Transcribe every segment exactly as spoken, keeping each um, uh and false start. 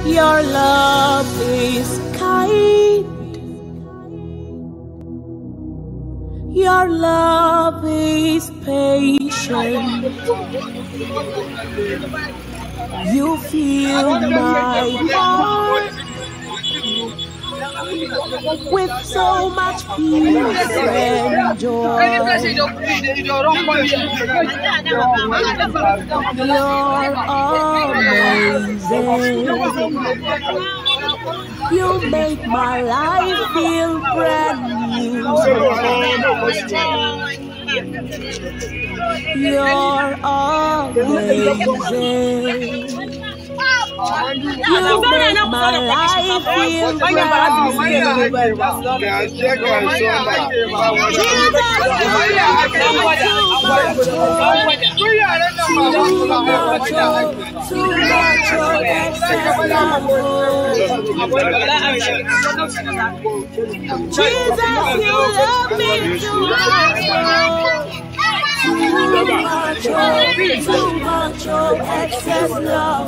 Your love is kind. Your love is patient. You fill my heart with so much peace and joy. You're amazing. You make my life feel brand new. You're amazing. You make my life feel brand Jesus, you love me too much. Too much, too much, excess love.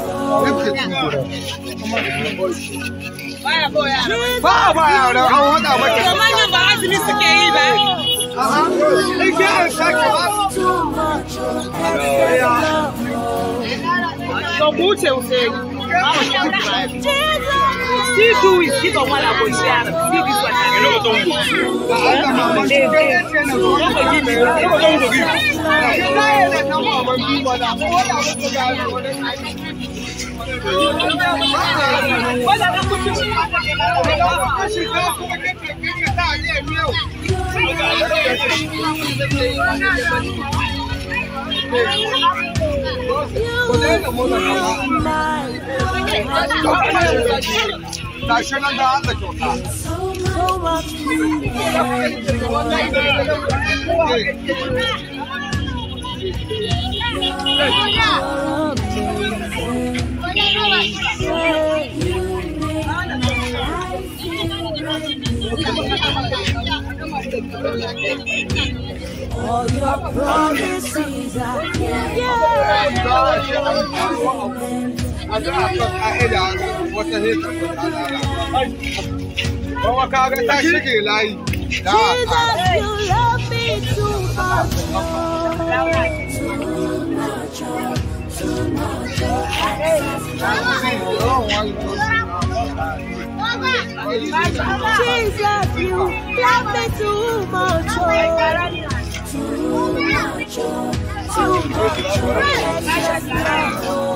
Still do it, keep on what I was saying. See this one. You know, don't do National dance kyauta. All your promises are yeah. I what the hell? Oh, I can't get that shit like. Jesus, you love me too much. Too much, too much. Jesus, you love me too much. Too much, too much.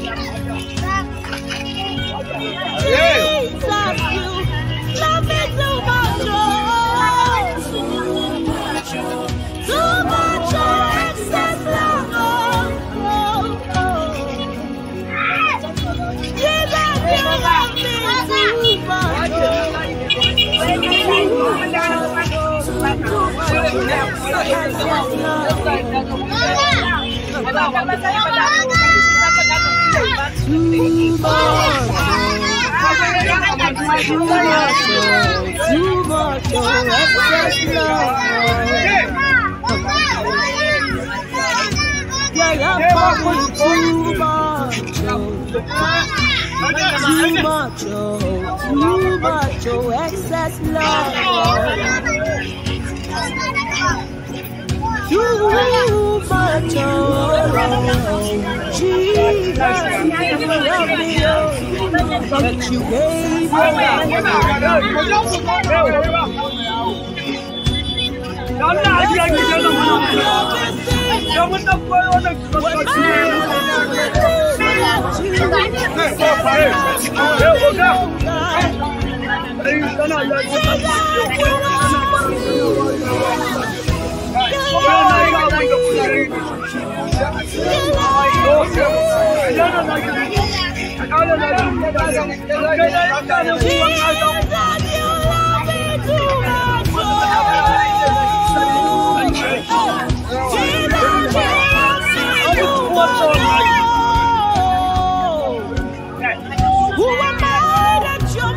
Jesus, you love me too much, too much, excess love. Jesus, you love me too much, too much, too much, too much, excess love. Yeah, you're too much, too much, too much, excess love. Too much, Jesus, you love me, but you gave away. Who am I that you're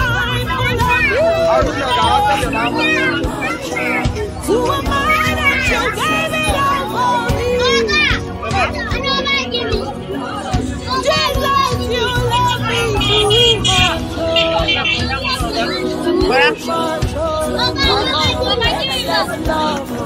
mindful of you? Who am I that you gave it all for me? Jesus, you love me. Love.